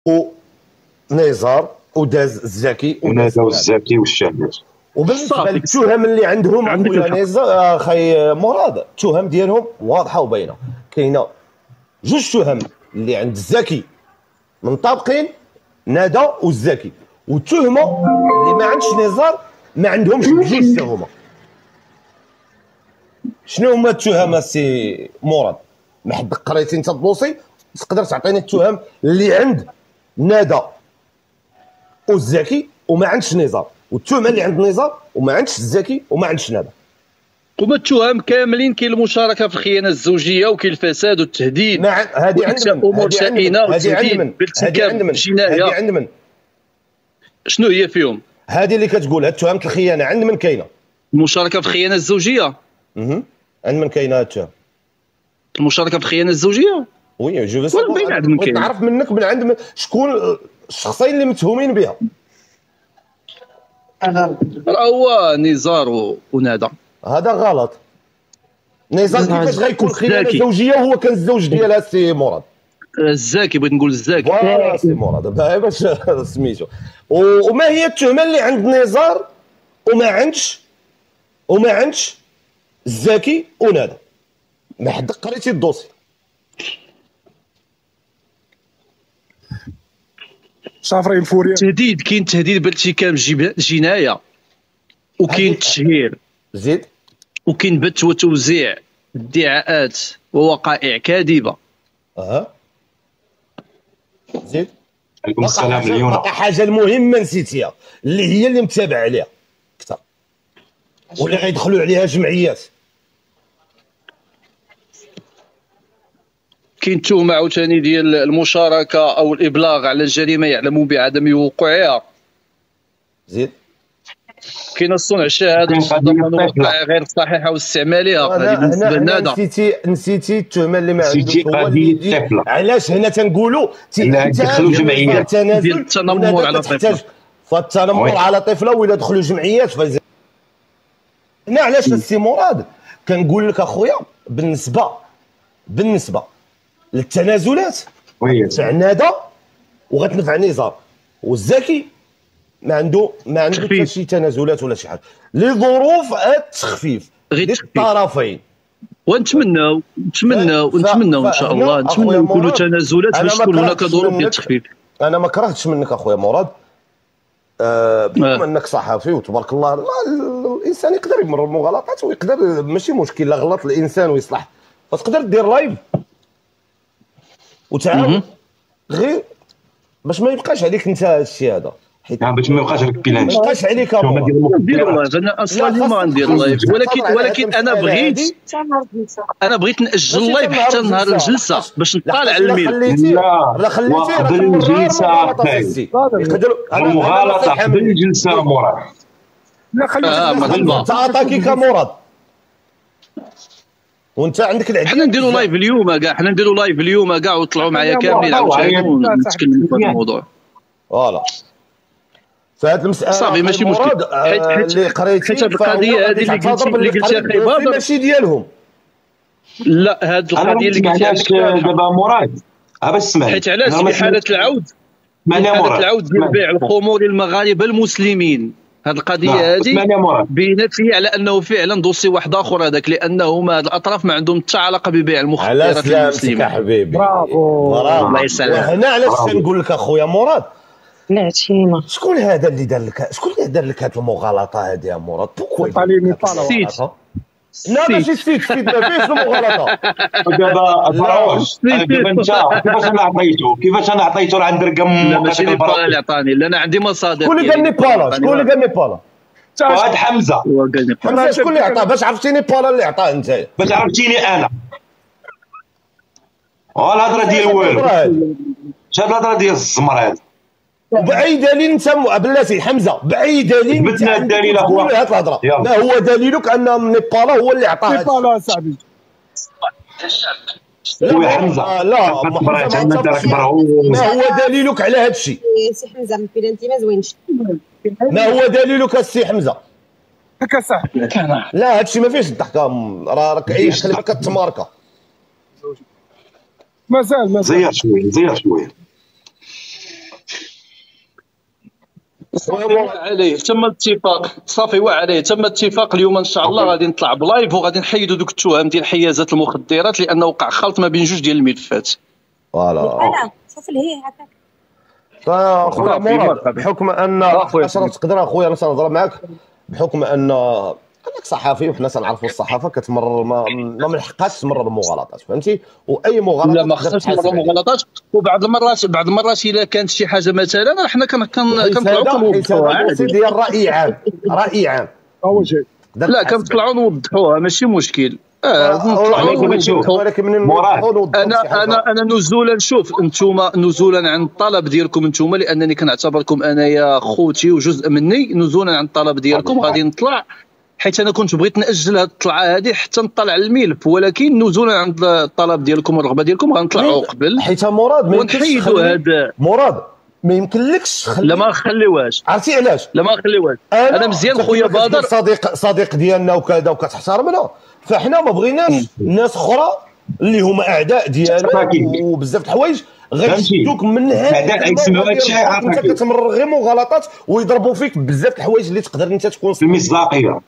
ونزار وداز الزكي وناداو الزكي والشهيد. وبالنسبه للتهم اللي عندهم خويا نزار اخي مراد، التهم ديالهم واضحه وباينه. كاينه جوج تهم اللي عند الزكي منطبقين، نادا والزكي، والتهمه اللي ما عندش نزار ما عندهمش بجوج حتى هما. شنو هما التهم السي مراد؟ ما حد قريتي انت الدوسي تقدر تعطيني التهم اللي عند نادا والزكي وما عندش نزار، والتهمه اللي عند نزار وما عندش الزكي وما عندش نادا. هما التهم كاملين، كاين المشاركه في الخيانه الزوجيه وكاين الفساد والتهديد. هذه عند امور شائنه والتهديد بالارتكاب جنايه. هذه عند من؟ شنو هي فيهم؟ هذه اللي كتقولها التهم الخيانه عند من كاينه؟ المشاركه في الخيانه الزوجيه. عند من كاينه هاد التهم؟ المشاركه في الخيانه الزوجيه؟ وي جو بس بغيت نعرف منك من عند شكون الشخصين اللي متهومين بها. راه هو نزار ونادا. هذا غلط. نزار كيفاش غيكون خيانه زوجيه وهو كان الزوج ديالها السي مراد؟ الزاكي، بغيت نقول الزاكي. فوالا سي مراد باش سميتو. وما هي التهمه اللي عند نزار وما عندش الزاكي ونادا؟ ما حد قريتي الدوسي؟ شافرين فوريا. تهديد، كاين تهديد بارتكاب جنايه، وكاين تشهير، زيد، وكاين بث وتوزيع ادعاءات ووقائع كاذبه. زيد. عليكم السلام ليونا. بقى حاجه المهمه نسيتيها اللي هي اللي متابع عليها اكثر، واللي غيدخلوا عليها جمعيات. كاين تهمه عاوتاني ديال المشاركه او الابلاغ على الجريمه يعلم بعدم وقوعها. زيد. كاين صنع الشهاده من وقائع غير صحيحه واستعمالها. هذه بالنسبه لهذا. نسيتي التهمه اللي ما عندوش هو اللي علاش هنا تنقولوا تدخلوا جمعيات ديال التنمر على طفله. فالتنمر على طفله ولا دخلوا جمعيات هنا علاش السي مراد كنقول لك اخويا بالنسبه للتنازلات تاع نادا وغتنفع نزار والزكي ما عنده حتى شي تنازلات ولا شي حاجه لظروف التخفيف للطرفين. ونتمناو ان شاء الله نتمناو يكونوا تنازلات باش تكون هناك ظروف ديال التخفيف. انا ما كرهتش منك اخويا مراد، بما انك صحفي وتبارك الله الانسان يقدر يمر بمغالطات ويقدر ماشي مشكل، لا غلط الانسان ويصلح، فتقدر دير لايف وتعاون غير باش ما يبقاش عليك انت الشيء هذا، حيت باش ما يبقاش عليك بيلانش، ما يبقاش عليك ندير لايف. انا اصلا ما ندير لايف، ولكن انا بغيت ناجل اللايف حتى نهار الجلسه باش نطالع الميل. لا خليتيه قبل الجلسه يقدروا المغالطه قبل الجلسه مراد. لا خليتيه تعاطاكي كمراد وانت عندك العديد. حنا نديروا لايف اليوم كاع وطلعوا معايا كاملين عاوتاني ونتكلموا في هذا الموضوع. فوالا فهاد المساله صافي ماشي مشكل، اللي قريتي حيت القضيه هذه اللي قلتي اخي بدر ماشي ديالهم. لا هاد القضيه اللي قلتي دابا مراد باش اسمعني، حيت علاش في حاله العود ديال بيع الخمور للمغاربه المسلمين، هاد القضيه هذه بينت لي على انه فعلا دوسي واحد اخر هذاك، لانه هاد الاطراف ما عندهم حتى علاقه ببيع المخدرات للمسلمين. علاش حبيبي برافو الله يسلمك. وهنا علاش كنقول لك اخويا مراد نعتينا شكون هذا اللي دار لك هاد المغالطه هذه يا مراد؟ بوكو طاليني طالع لا ماشي السيت ما فيش المغالطه. دابا فراوش دابا انت كيفاش انا عطيته راه عند رقم. لا ماشي نيبالا اللي عطاني، لا انا عندي مصادر. شكون اللي قال نيبالا؟ فهاد حمزه. شكون اللي عطاه؟ باش عرفتي نيبالا اللي عطاه انت؟ باش عرفتيني انا. الهضره ديال والو، شاد الهضره ديال الزمر هذا. وبأي دليل انت بلاتي حمزه؟ بأي دليل بدنا الدليل اخويا؟ هاد الهضره ما هو دليلك ان نيبالا هو اللي عطاه؟ نيبالا صاحبي لا حمزه لا ما هو دليلك على هذا الشيء؟ سي حمزه من بلانتي ما زوينش. ما هو دليلك السي حمزه؟ هكا صاحبي لا هذا الشيء ما فيهش الضحكه، راك عيش خليك كتماركه. مازال زير شويه عليه تم الاتفاق صافي وعليه تم الاتفاق اليوم ان شاء الله غادي نطلع بلايف وغادي نحيدوا دوك التهم ديال حيازات المخدرات لانه وقع خلط ما بين جوج ديال الملفات. فوالا شوف الهي هكاك. فاخويا مراد بحكم ان تقدر اخويا انا نهضر معاك بحكم ان انك صحفي وحنا تنعرفوا الصحافه كتمرر ما من حقهاش تمرر المغالطات فهمتي واي مغالطه لا ما خصهاش تمرر المغالطات وبعض المرات الا كانت شي حاجه مثلا حنا كنطلعوا كنوضحوها عادي ديال راي عام راي عام لا كنطلعوا نوضحوها ماشي مشكل. ولكن من انا نزولا شوف انتوما نزولا عن الطلب ديالكم انتوما لانني كنعتبركم انايا خوتي وجزء مني نزولا عن الطلب ديالكم غادي نطلع حيت انا كنت بغيت ناجل هذه الطلعه هذه حتى نطلع الملف ولكن نزولا عن الطلب ديالكم والرغبه ديالكم غنطلعوا قبل حيت مراد ما ونحيدوا هذا مراد ما يمكنلكش لا ما نخليوهاش عرفتي علاش لا ما نخليوهاش انا مزيان خويا بدر صديق ديالنا وكذا وكتحترمنا فاحنا ما بغيناش ناس اخرى اللي هما اعداء ديالنا وبزاف د الحوايج غيشدوك من هذا انت كتمرر غير مغالطات ويضربوا فيك بزاف د الحوايج اللي تقدر انت تكون في المصداقيه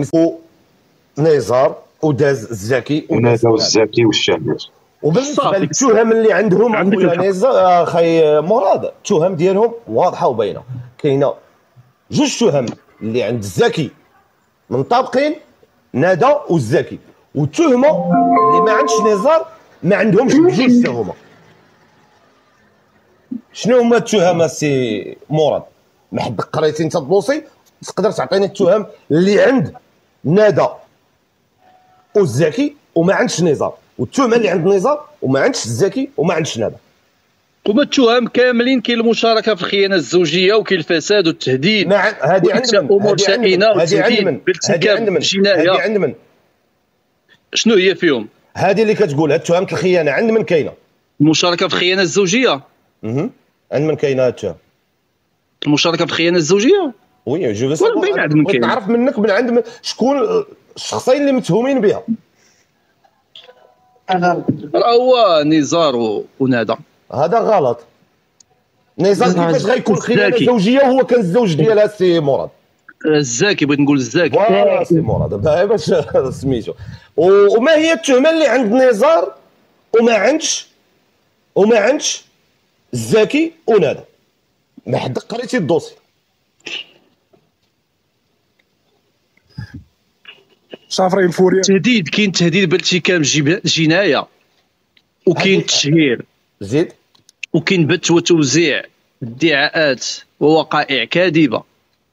نزار وداز الزكي والزكي والشهادات وبالنسبه للتهم اللي عندهم خويا نزار اخي مراد التهم ديالهم واضحه وباينه كاينه جوج تهم اللي عند الزكي منطبقين ندى والزكي والتهمه اللي ما عندش نزار ما عندهمش بجوج حتى هما. شنو هما التهم السي مراد؟ ما حد قريتي انت الدوسي تقدر تعطيني التهم اللي عند ندى والزكي وما عندش نزار والتهمه اللي عند نزار وما عندش الزكي وما عندش ندى. هما التهم كاملين كاين المشاركه في الخيانه الزوجيه وكاين الفساد والتهديد هذه عند امور شائنه والتهديد بالارتكاب جنايه. هذه عند من؟ شنو هي فيهم؟ هذه اللي كتقول هاد تهمه الخيانه عند من كاينه؟ المشاركه في الخيانه الزوجيه. عند من كاينه هاد التهم؟ المشاركه في الخيانه الزوجيه؟ وي جو بس بغيت نعرف منك من عند شكون الشخصين اللي متهومين بها. راه هو نزار وندى. هذا غلط. نزار كيفاش غيكون خيانه زوجيه وهو كان الزوج ديالها السي مراد؟ الزاكي بغيت نقول الزاكي. فوالا سي مراد باش سميتو. وما هي التهمه اللي عند نزار وما عندش الزاكي وندى؟ ما حد قريتي الدوسي؟ شافرين فوريا تهديد كاين تهديد بارتكاب جنايه وكاين تشهير زيد وكاين بث وتوزيع ادعاءات ووقائع كاذبه.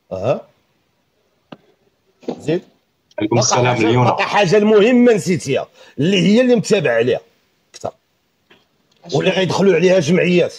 زيد عليكم السلام ليونا. حاجه المهمه نسيتيها اللي هي اللي متابع عليها اكثر واللي غيدخلوا عليها جمعيات.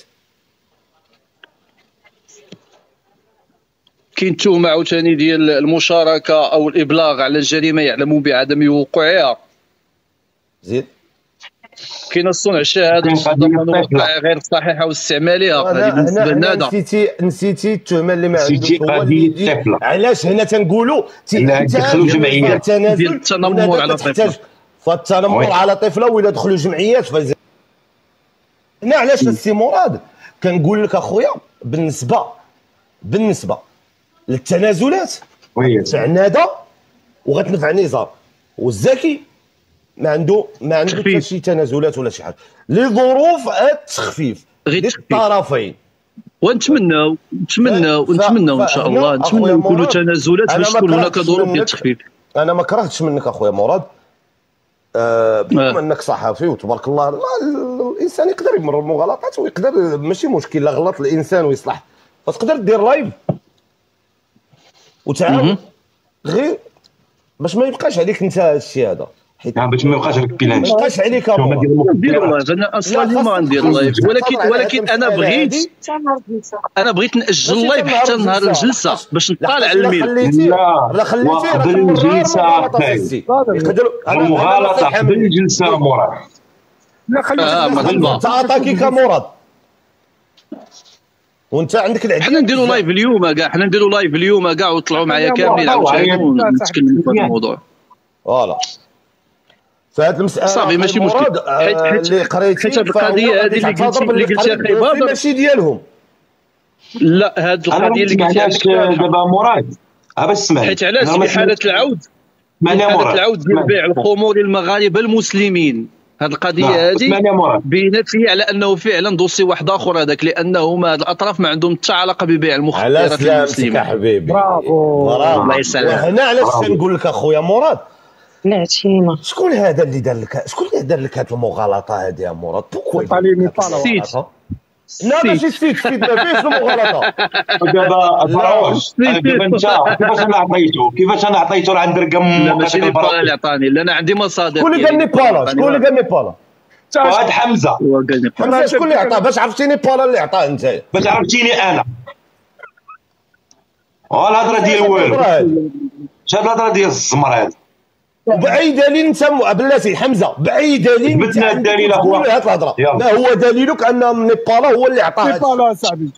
كاين تهمه عاوتاني ديال المشاركه او الابلاغ على الجريمه يعلم بعدم وقوعها. زيد كاين صنع شهاده غير صحيحه واستعمالها. هذه بالنسبه لنا نسيتي التهمه اللي ما عندوش قضيه الطفله. علاش هنا تنقولوا دخلوا جمعيات ديال التنمر على طفله فالتنمر على طفله ولا دخلوا جمعيات هنا علاش السي مراد كنقول لك اخويا بالنسبه للتنازلات تاع ندى وغتنفع نزار والزكي ما عنده حتى شي تنازلات ولا شي حاجه لظروف التخفيف للطرفين. ونتمناو ان شاء الله نتمناو يكونوا تنازلات باش تكون هناك ظروف ديال التخفيف. انا ما كرهتش منك اخويا مراد بما انك صحفي وتبارك الله الانسان يقدر يمر المغالطات ويقدر ماشي مشكل لا غلط الانسان ويصلح فتقدر دير لايف وتعاون غير باش ما يبقاش عليك انت الشيء هذا حيت باش ما يبقاش عليك بيلانش ما يبقاش عليك ندير لايف. انا اصلا ما ندير لايف ولكن انا بغيت ناجل اللايف حتى نهار الجلسه باش نطالع الميل. لا خليتيه قبل الجلسه يقدروا المغالطه قبل الجلسه مراد. لا خليتيه تعاطاكي كمراد وانت عندك العديد. حنا نديروا لايف اليوم كاع وطلعوا معايا كاملين عاوتاني ونتكلموا في هذا الموضوع. فوالا فهاد المساله صافي ماشي مشكل اللي قريتي حيت القضيه هذه اللي قلتي اخي بدر ماشي ديالهم لا هذه القضيه اللي قلت دابا مراد باش اسمعني، حيت علاش في حاله العود ديال بيع الخمور للمغاربه المسلمين، هذه القضيه هذه بينت لي على انه فعلا دوسي واحد اخر هذاك، لانه هاد الاطراف ما عندهم حتى علاقه ببيع المخدرات للمسلمين. على حبيبي برافو الله يسلمك. وهنا علاش كنقول لك اخويا مراد، العتيمه شكون هذا اللي دار لك، شكون اللي دار لك هذه المغالطه هذه يا مراد؟ بوكو لا ماشي السيت ما فيش المغالطه. دابا فراوش دابا انت كيفاش انا عطيته راه عند رقم. لا ماشي نيبالا اللي عطاني، لا انا عندي مصادر. شكون اللي قال نيبالا؟ شكون اللي قال نيبالا؟ فؤاد حمزه. حمزه شكون اللي عطاه؟ باش عرفتي نيبالا اللي عطاه انت؟ باش عرفتيني انا. الهضره ديال والو، شاد الهضره ديال الزمر هذا. وبأي دليل انت بلاتي حمزه، بأي دليل انت الدليل تقول هذه الهضره؟ ما هو دليلك ان نيبالا هو اللي عطاه؟ نيبالا صاحبي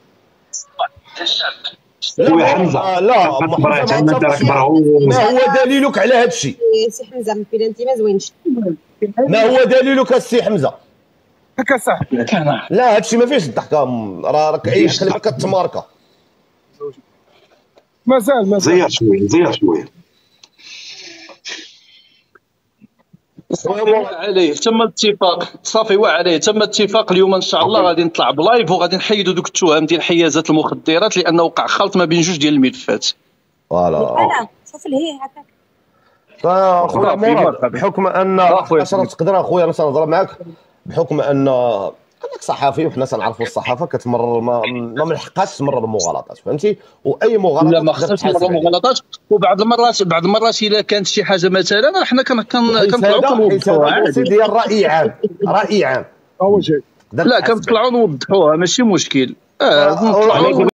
خويا حمزه لا ما هو دليلك على هذا الشيء؟ سي حمزه من بلانتي ما زوينش. ما هو دليلك السي حمزه؟ هكا صح. لا هذا الشيء ما فيش الضحك، راك اي خليك كتماركه. مازال زير شويه عليه تم الاتفاق صافي، وعليه تم الاتفاق. اليوم ان شاء الله غادي نطلع بلايف وغادي نحيدوا دوك التهم ديال حيازات المخدرات، لانه وقع خلط ما بين جوج ديال الملفات. فوالا صافي هي هكاك. خويا مراد، بحكم ان تقدر اخويا انا نهضر معاك، بحكم ان انك صحفي وحنا تنعرفوا الصحافه كتمرر ما ملحقاش تمرر المغالطات، فهمتي؟ واي مغالطه لا ما خصهاش تمرر المغالطات، وبعض المرات الا كانت شي حاجه مثلا حنا كنطلعوا كنوضحوها ديال راي عام لا كنطلعوا نوضحوها ماشي مشكل.